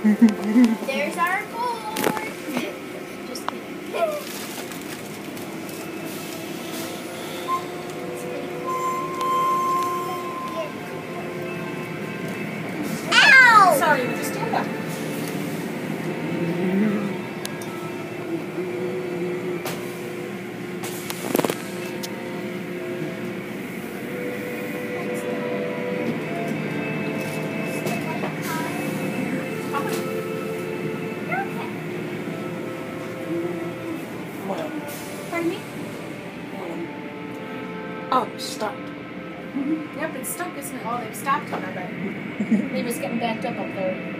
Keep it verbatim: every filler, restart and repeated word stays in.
There's our board. Just kidding. Ow! Sorry, would you stand up? Pardon me? Oh, stop. Yep, it's stuck, isn't it? Oh, they've stopped him, I bet. He was getting backed up up there.